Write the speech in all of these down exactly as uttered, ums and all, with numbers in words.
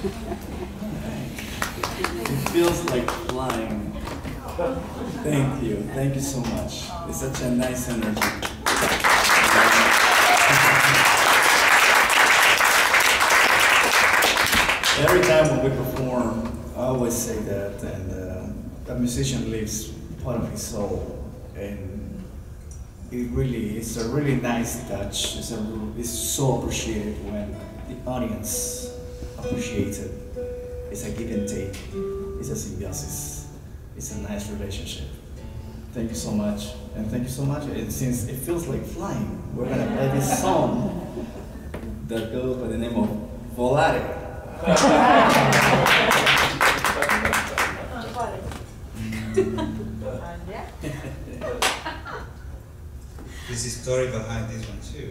It feels like flying. Thank you. Thank you so much. It's such a nice energy. Every time when we perform, I always say that, and uh, a musician lives part of his soul, and it really, it's a really nice touch. It's, a, it's so appreciated when the audience appreciates it. It's a give and take. It's a symbiosis. It's a nice relationship. Thank you so much, and thank you so much. And since it feels like flying, we're gonna play this song that goes by the name of Volare. There's a story behind this one too.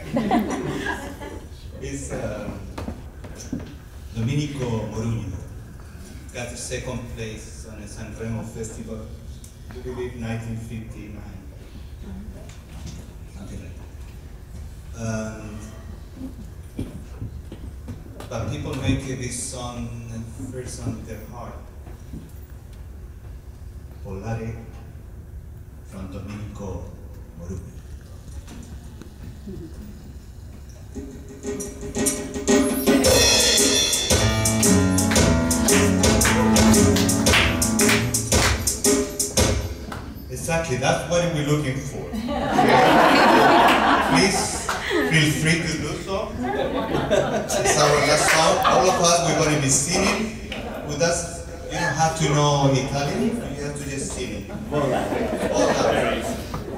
It's uh, Domenico Modugno got the second place on the Sanremo Festival, I believe nineteen fifty-nine, something like that. Um, but people make this song first on their heart. Volare from Domenico Modugno. Exactly, that's what we're looking for. Please feel free to do so. It's our last song. All of us, we're going to be singing. With us, you don't have to know Italian, you have to just sing it. Volare. Volare.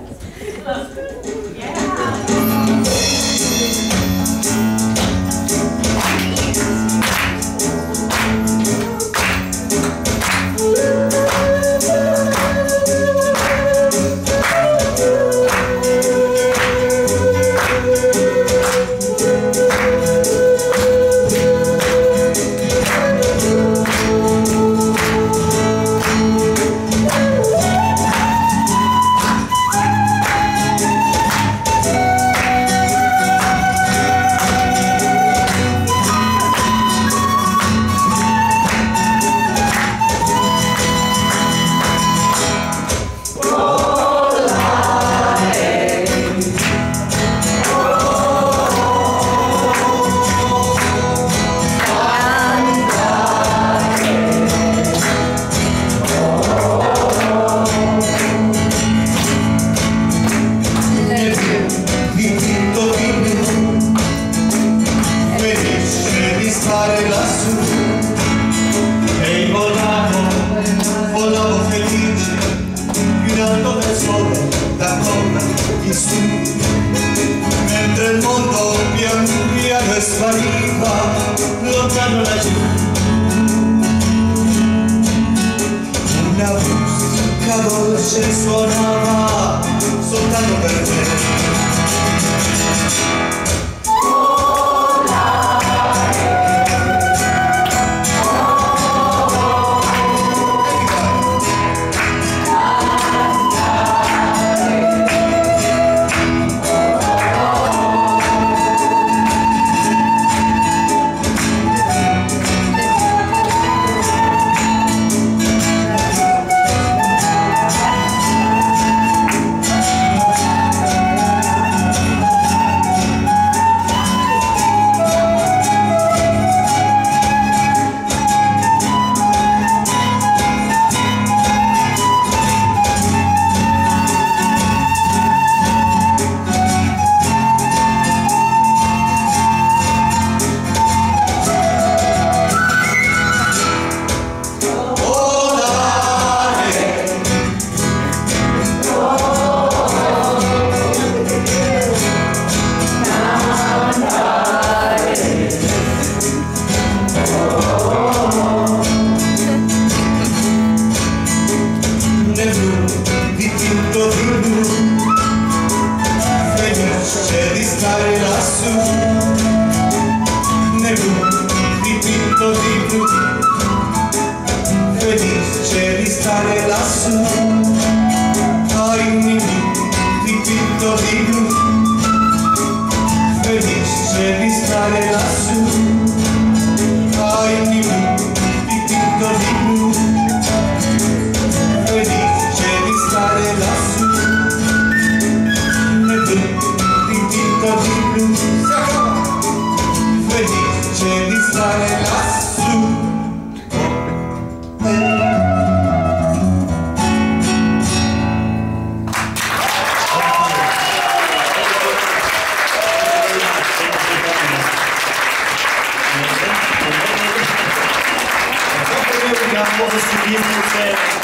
Mentre il mondo pian piano spariva lontano laggiù, una musica dolce suonava soltanto per te. Felice di stare lassù, ai si acaba, felice di stare lassù. What was the